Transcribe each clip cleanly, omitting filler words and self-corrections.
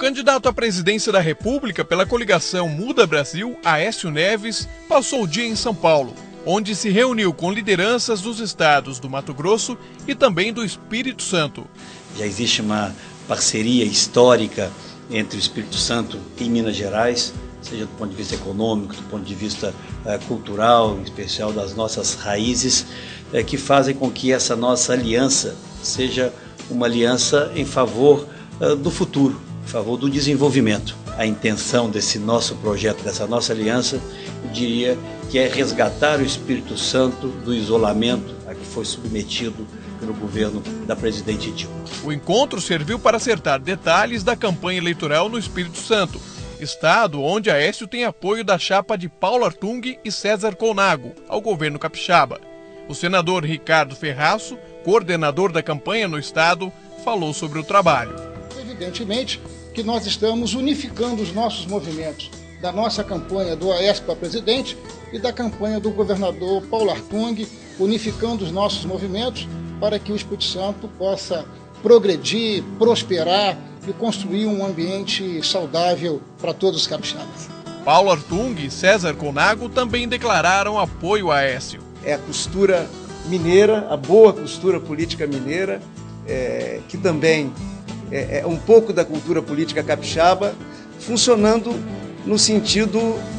candidato à presidência da República pela coligação Muda Brasil, Aécio Neves, passou o dia em São Paulo, onde se reuniu com lideranças dos estados do Mato Grosso e também do Espírito Santo. Já existe uma parceria histórica entre o Espírito Santo e Minas Gerais, seja do ponto de vista econômico, do ponto de vista cultural, em especial das nossas raízes, que fazem com que essa nossa aliança seja uma aliança em favor do futuro, em favor do desenvolvimento. A intenção desse nosso projeto, dessa nossa aliança, eu diria que é resgatar o Espírito Santo do isolamento a que foi submetido pelo governo da presidente Dilma. O encontro serviu para acertar detalhes da campanha eleitoral no Espírito Santo, estado onde Aécio tem apoio da chapa de Paulo Artung e César Colnago ao governo capixaba. O senador Ricardo Ferraço, coordenador da campanha no estado, falou sobre o trabalho. Evidentemente que nós estamos unificando os nossos movimentos, da nossa campanha do Aécio para presidente e da campanha do governador Paulo Artung, unificando os nossos movimentos para que o Espírito Santo possa progredir, prosperar e construir um ambiente saudável para todos os capixabas. Paulo Artung e César Colnago também declararam apoio a Aécio. É a costura mineira, a boa costura política mineira, que também é um pouco da cultura política capixaba, funcionando no sentido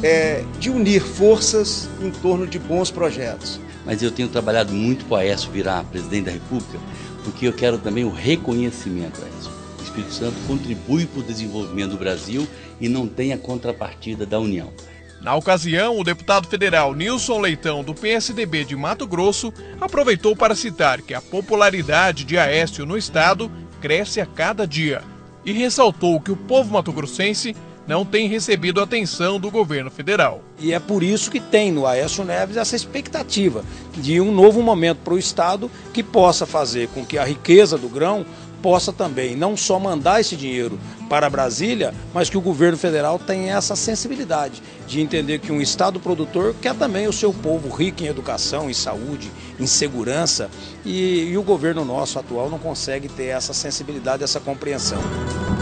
de unir forças em torno de bons projetos. Mas eu tenho trabalhado muito para o Aécio virar presidente da República, porque eu quero também o reconhecimento, Aécio. O Espírito Santo contribui para o desenvolvimento do Brasil e não tem a contrapartida da União. Na ocasião, o deputado federal Nilson Leitão, do PSDB de Mato Grosso, aproveitou para citar que a popularidade de Aécio no estado cresce a cada dia e ressaltou que o povo mato-grossense não tem recebido atenção do governo federal. E é por isso que tem no Aécio Neves essa expectativa de um novo momento para o estado que possa fazer com que a riqueza do grão possa também não só mandar esse dinheiro para Brasília, mas que o governo federal tenha essa sensibilidade de entender que um estado produtor quer também o seu povo rico em educação, em saúde, em segurança, e o governo nosso atual não consegue ter essa sensibilidade, essa compreensão.